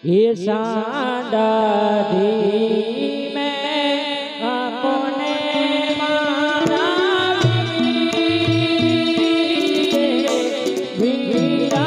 हे सांडा धीमे अपने मारा वीरा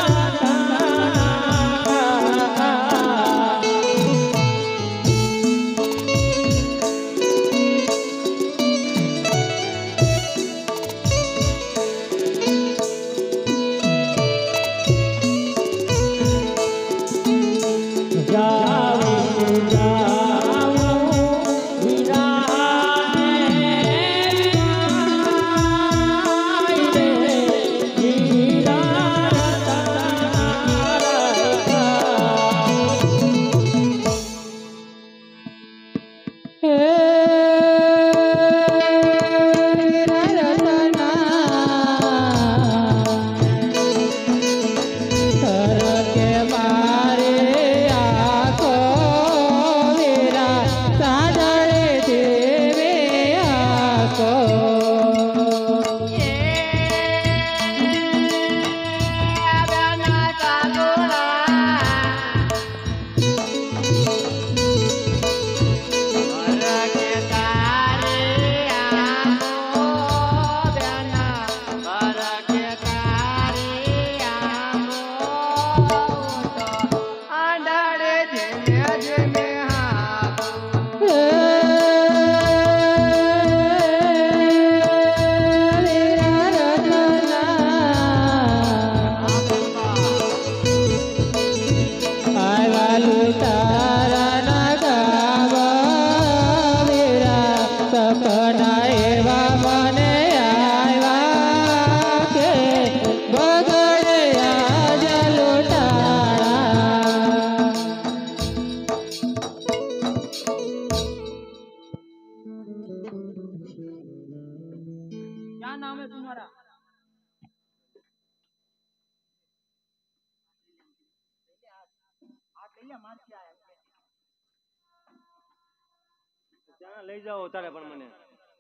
લઈ જાઓ તારે પણ મને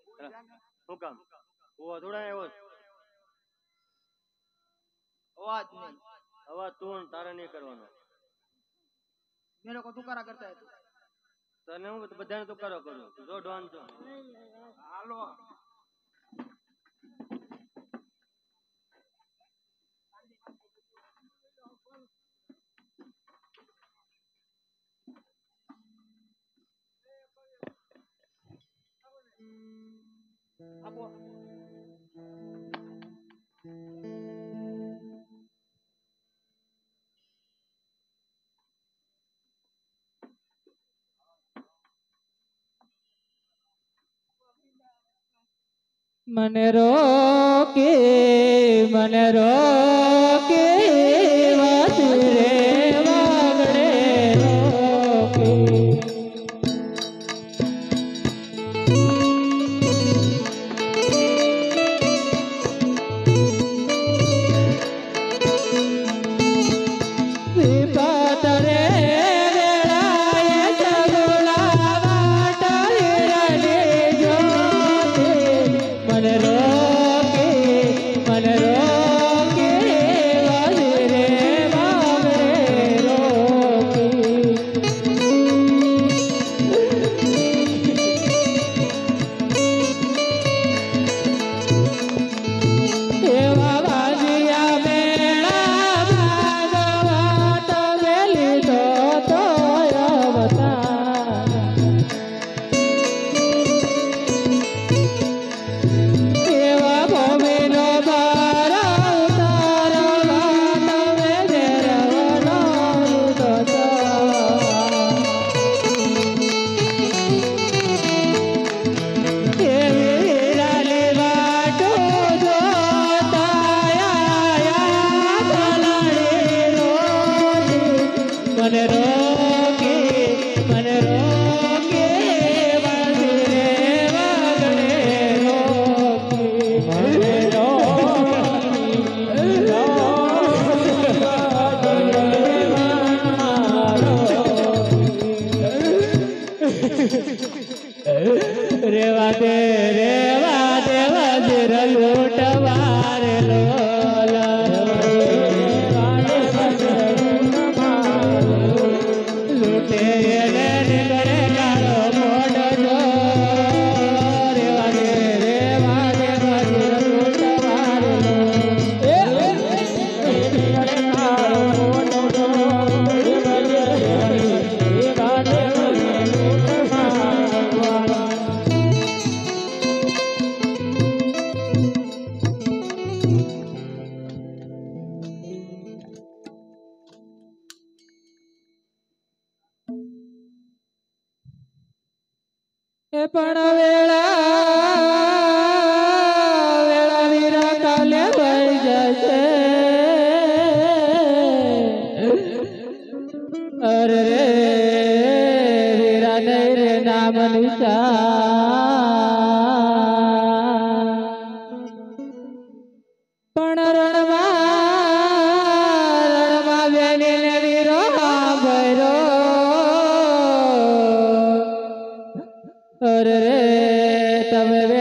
શું કામ થોડા આવ્યો અવાજ નહીં અવાજ તું તારે નહીં કરવાનો મેરે કો તુકારા કરતા હે તને હું બધાને તુકારો કરું જો ડોન છો હાલો આપો मन रोके वासुरे वागड़े रोके विपातरे वेलाए सगुला वाटले रने जोते मन रोके वासुरे वागड़े रोके एवा बाजिया मेला भागवत वेली तो अवतार एवा भूमिनो भार उतार वात वेदेरवनो एवी राली वाटो जोताया भलाड़ी रोती मन रोके वासुरे वागड़े रोके मन रेवा दे वज्र लूटवार लोला એ પણ વેળા વીરા કાલે વહી જશે અરે રે વીરા નહીં રે નામ નિશાન પણ રણમાં બેનીને વીરો ભૈરો અરે રે તમે